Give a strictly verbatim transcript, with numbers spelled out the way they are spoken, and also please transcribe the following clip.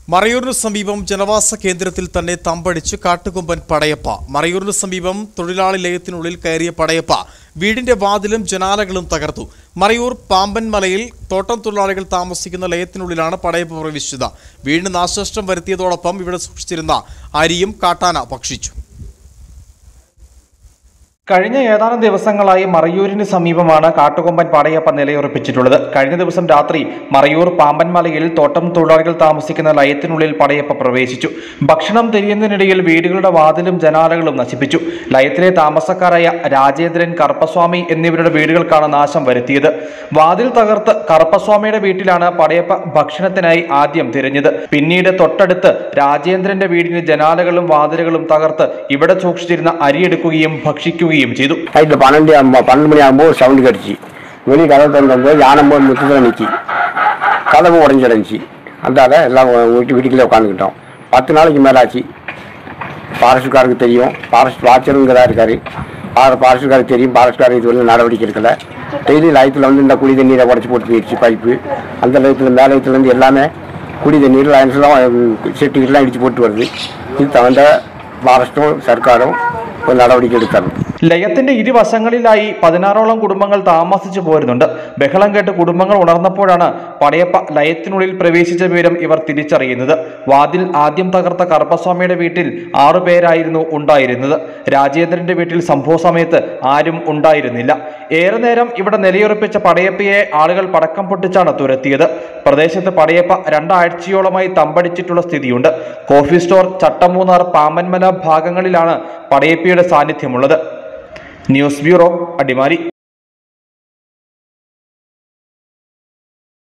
മറയൂരിന് സമീപം ജനവാസ കേന്ദ്രത്തിൽ തന്നെ തമ്പടിച്ച് കാട്ടുകൊമ്പൻ പടയപ്പ. മറയൂരിന് സമീപം തൊഴിലാളി ലയത്തിനുള്ളിൽ കയറിയ പടയപ്പ വീടിന്റെ വാതിലും ജനാലകളും തകർത്തു. മറയൂർ പാമ്പൻമലയിൽ തോട്ടം തൊഴിലാളികൾ താമസിക്കുന്ന ലയത്തിനുള്ളിലാണ് പടയപ്പ പ്രവേശിച്ചത്. വീടിന് നാശനഷ്ടം വരുത്തിയതോടൊപ്പം ഇവിടെ സൂക്ഷിച്ചിരുന്ന അരിയും കാട്ടാന ഭക്ഷിച്ചു. കഴിഞ്ഞ ഏതാനും ദിവസങ്ങളായി മറയൂരിന് സമീപമാണ് കാട്ടുകൊമ്പൻ പടയപ്പ നിലയുറപ്പിച്ചിട്ടുള്ളത്. കഴിഞ്ഞ ദിവസം രാത്രി മറയൂർ പാമ്പൻമലയിൽ തോട്ടം തൊഴിലാളികൾ താമസിക്കുന്ന ലയത്തിനുള്ളിൽ പടയപ്പ പ്രവേശിച്ചു. ഭക്ഷണം തിരിയുന്നതിനിടയിൽ വീടുകളുടെ വാതിലും ജനാലകളും നശിപ്പിച്ചു. ലയത്തിലെ താമസക്കാരായ രാജേന്ദ്രൻ, കറുപ്പസ്വാമി എന്നിവരുടെ വീടുകൾക്കാണ് നാശം വരുത്തിയത്. വാതിൽ തകർത്ത് കറുപ്പസ്വാമിയുടെ വീട്ടിലാണ് പടയപ്പ ഭക്ഷണത്തിനായി ആദ്യം തിരഞ്ഞത്. പിന്നീട് തൊട്ടടുത്ത് രാജേന്ദ്രന്റെ വീടിന് ജനാലകളും വാതിലുകളും തകർത്ത് ഇവിടെ സൂക്ഷിച്ചിരുന്ന അരിയെടുക്കുകയും ഭക്ഷിക്കുകയും ചെയ്തു. പന്ത്രണ്ട് പന്ത്രണ്ട് മണിയാകുമ്പോൾ സൗണ്ട് കടിച്ച് വെളി കഥ തുറന്നു യാനുമ്പോൾ മുറ്റത്തിൽ നിൽക്കി கதவு உடஞ்சிருந்துச்சு. அதனால எல்லாம் வீட்டு வீட்டுக்குள்ளே உட்காந்துக்கிட்டோம். பத்து நாளைக்கு மேலாச்சு. ஃபாரஸ்ட்காருக்கு தெரியும், ஃபாரஸ்ட் வாட்சருங்கிறதா இருக்காரு. ஃபாரஸ்ட்காருக்கு தெரியும், ஃபாரஸ்ட்காரர் இது வந்து நடவடிக்கை எடுக்கலை. டெய்லி லயத்தில் வந்து இந்த குடி தண்ணீரை உடச்சி போட்டு போயிடுச்சு பைப்பு. அந்த லயத்தில் மேலே லயத்துலேருந்து எல்லாமே குடி தண்ணீர் லயன்ஸ்லாம் செட்டுக்கெல்லாம் இடிச்சு போட்டு வருது. இது தகுந்த ஃபாரஸ்ட்டும் சர்க்காரும் നടപടിക്ക് എടുക്കണം. ലയത്തിന്റെ ഇരുവശങ്ങളിലായി പതിനാറോളം കുടുംബങ്ങൾ താമസിച്ചു പോരുന്നുണ്ട്. ബഹളം കേട്ട് കുടുംബങ്ങൾ ഉണർന്നപ്പോഴാണ് പടയപ്പ ലയത്തിനുള്ളിൽ പ്രവേശിച്ച വിവരം ഇവർ തിരിച്ചറിയുന്നത്. വാതിൽ ആദ്യം തകർത്ത കറുപ്പസ്വാമിയുടെ വീട്ടിൽ ആറു പേരായിരുന്നു ഉണ്ടായിരുന്നത്. രാജേന്ദ്രന്റെ വീട്ടിൽ സംഭവ സമയത്ത് ആരും ഉണ്ടായിരുന്നില്ല. ഏറെ നേരം ഇവിടെ നിലയുറപ്പിച്ച പടയപ്പയെ ആളുകൾ പടക്കം പൊട്ടിച്ചാണ് തുരത്തിയത്. പ്രദേശത്ത് പടയപ്പ രണ്ടാഴ്ചയോളമായി തമ്പടിച്ചിട്ടുള്ള സ്ഥിതിയുണ്ട്. കോഫി സ്റ്റോർ, ചട്ടമൂന്നാർ, പാമ്പൻമല ഭാഗങ്ങളിലാണ് പടയപ്പയുടെ സാന്നിധ്യമുള്ളത്. News bureau, Adimali.